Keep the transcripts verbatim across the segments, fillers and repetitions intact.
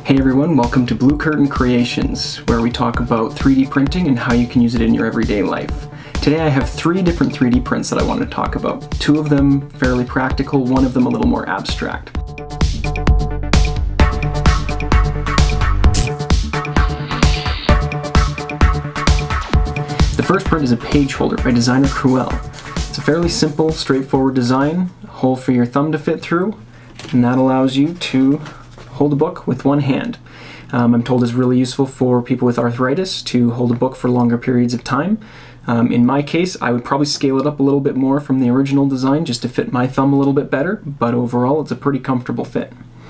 Hey everyone, welcome to Blue Curtain Creations, where we talk about three D printing and how you can use it in your everyday life. Today I have three different three D prints that I want to talk about. Two of them fairly practical, one of them a little more abstract. The first print is a page holder by designer Cruel. It's a fairly simple, straightforward design, a hole for your thumb to fit through, and that allows you to hold a book with one hand. Um, I'm told it's really useful for people with arthritis to hold a book for longer periods of time. Um, in my case, I would probably scale it up a little bit more from the original design just to fit my thumb a little bit better, but overall it's a pretty comfortable fit.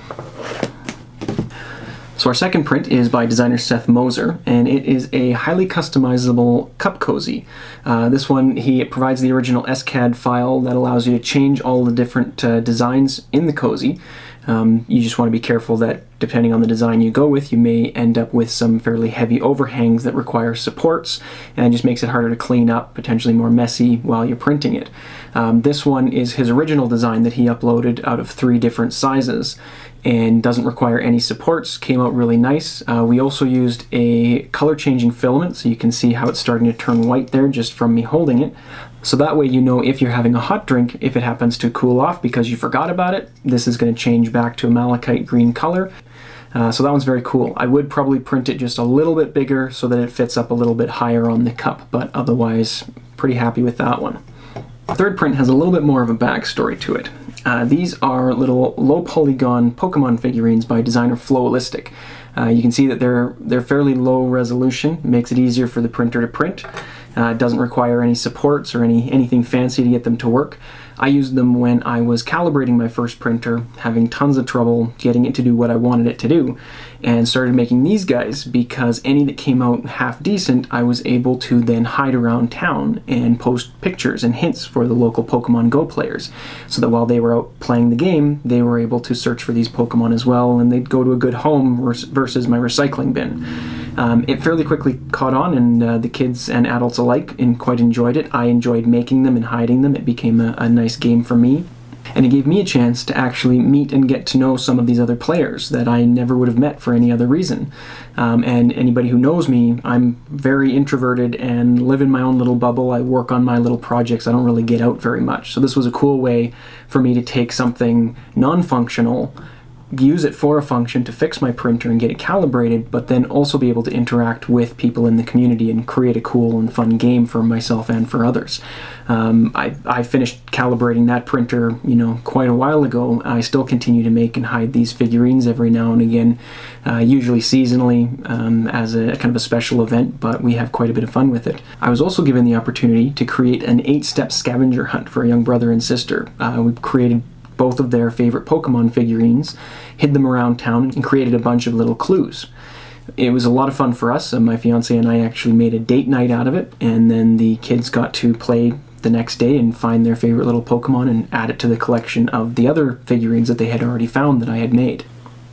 So our second print is by designer Seth Moser, and it is a highly customizable cup cozy. Uh, this one, he provides the original S C A D file that allows you to change all the different uh, designs in the cozy. Um, you just want to be careful that depending on the design you go with, you may end up with some fairly heavy overhangs that require supports, and it just makes it harder to clean up, potentially more messy while you're printing it. Um, this one is his original design that he uploaded out of three different sizes and doesn't require any supports. Came out really nice. Uh, we also used a color changing filament, so you can see how it's starting to turn white there just from me holding it. So that way you know if you're having a hot drink, if it happens to cool off because you forgot about it, this is going to change back to a malachite green color. Uh, so that one's very cool. I would probably print it just a little bit bigger so that it fits up a little bit higher on the cup, but otherwise pretty happy with that one. The third print has a little bit more of a backstory to it. Uh, these are little low polygon Pokemon figurines by designer Flowalistic. Uh, you can see that they're they're fairly low resolution, makes it easier for the printer to print. Uh, it doesn't require any supports or any anything fancy to get them to work. I used them when I was calibrating my first printer, having tons of trouble getting it to do what I wanted it to do, and started making these guys because any that came out half decent, I was able to then hide around town and post pictures and hints for the local Pokemon Go players, so that while they were out playing the game, they were able to search for these Pokemon as well, and they'd go to a good home versus my recycling bin. Um, it fairly quickly caught on, and uh, the kids and adults alike and quite enjoyed it. I enjoyed making them and hiding them. It became a, a nice game for me. And it gave me a chance to actually meet and get to know some of these other players that I never would have met for any other reason. Um, and anybody who knows me, I'm very introverted and live in my own little bubble. I work on my little projects. I don't really get out very much. So this was a cool way for me to take something non-functional, use it for a function to fix my printer and get it calibrated, but then also be able to interact with people in the community and create a cool and fun game for myself and for others. Um, I, I finished calibrating that printer, you know, quite a while ago. I still continue to make and hide these figurines every now and again, uh, usually seasonally um, as a kind of a special event, but we have quite a bit of fun with it. I was also given the opportunity to create an eight-step scavenger hunt for a young brother and sister. Uh, we created both of their favorite Pokemon figurines, hid them around town, and created a bunch of little clues. It was a lot of fun for us. Uh, my fiance and I actually made a date night out of it, and then the kids got to play the next day and find their favorite little Pokemon and add it to the collection of the other figurines that they had already found that I had made.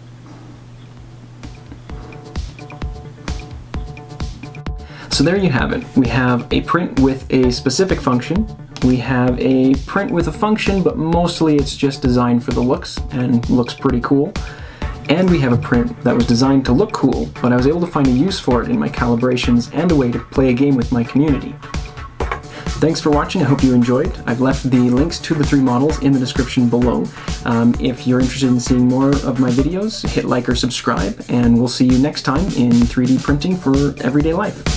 So there you have it. We have a print with a specific function. We have a print with a function, but mostly it's just designed for the looks and looks pretty cool. And we have a print that was designed to look cool, but I was able to find a use for it in my calibrations and a way to play a game with my community. Thanks for watching. I hope you enjoyed. I've left the links to the three models in the description below. Um, if you're interested in seeing more of my videos, hit like or subscribe, and we'll see you next time in three D printing for everyday life.